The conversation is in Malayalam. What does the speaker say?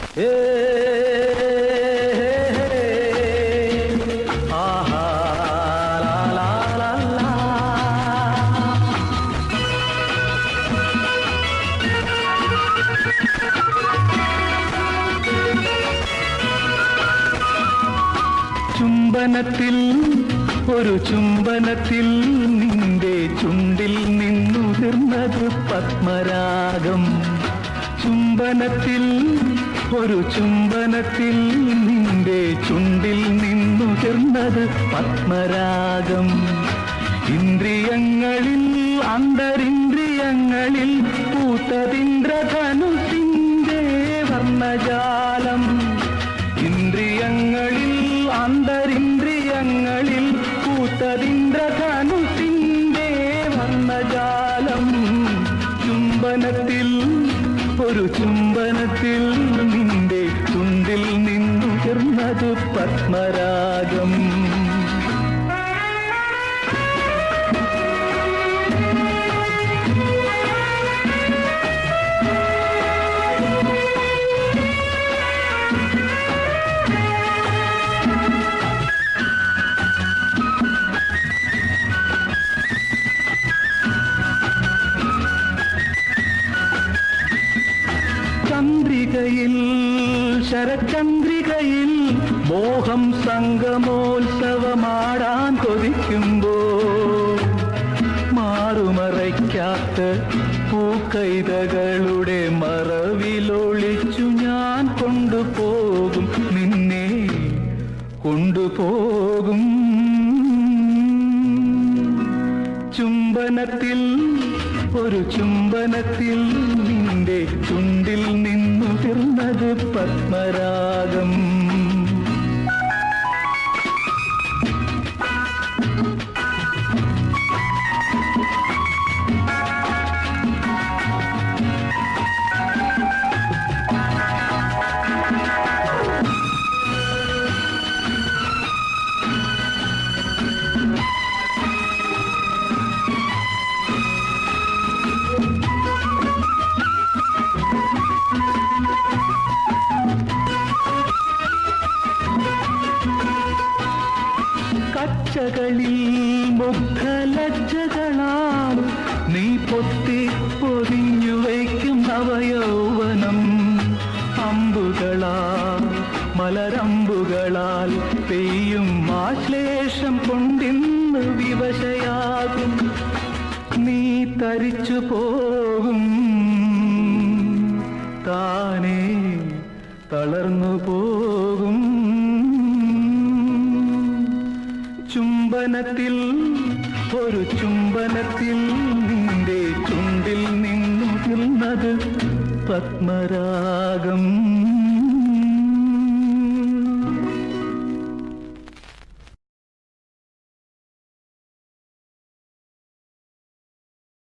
ചുംബനത്തിൽ ഒരു ചുംബനത്തിൽ നിന്റെ ചുണ്ടിൽ നിന്നുതിർന്നത് പത്മരാഗം. ചുംബനത്തിൽ ഒരു ചുംബനത്തിൽ നിന്റെ ചുണ്ടിൽ നിന്നുതിർന്നത് പത്മരാഗം. ഇന്ദ്രിയങ്ങളിൽ അന്തരിന്ദ്രിയങ്ങളിൽ പൂത്തതിന്ദ്രധനുസിന്റെ വർണ്ണജാലം. ഇന്ദ്രിയങ്ങളിൽ അന്തരിന്ദ്രിയങ്ങളിൽ പൂത്തതിന്ദ്രധനുസിന്റെ വർണ്ണജാലം. ചുംബനത്തിൽ ഒരു ചുംബനത്തിൽ നിന്റെ ചുണ്ടിൽ നിന്നുതിർന്നത് പത്മരാഗം. ചന്ദ്രികയിൽ ശരചന്ദ്രികയിൽ മോഹം സംഗമോത്സവമാടാൻ കൊതിക്കുമ്പോൾ മാറുമറയ്ക്കാത്ത പൂക്കൈതകളുടെ മറവിലൊളിച്ചു ഞാൻ കൊണ്ടുപോകും, നിന്നെ കൊണ്ടുപോകും. ചുംബനത്തിൽ ഒരു ചുംബനത്തിൽ നിന്റെ ചുണ്ടിൽ നിന്നുതിർന്നത് പത്മരാഗം. കച്ചകളിൽ മുഗ്ധലജ്ജകളാൽ നീ പൊത്തി പൊതിഞ്ഞു വയ്ക്കും നവയൗവനം. അമ്പുകളാൽ മലരമ്പുകളാൽ പെയ്യും ആശ്ലേഷം കൊണ്ടിന്ന് വിവശയാകും. നീ തരിച്ചു പോകും, താനേ തളർന്നു പോകും. ചുംബനത്തിൽ ഒരു ചുംബനത്തിൽ നിന്റെ ചുണ്ടിൽ നിന്നുതിർന്നത് പത്മരാഗം.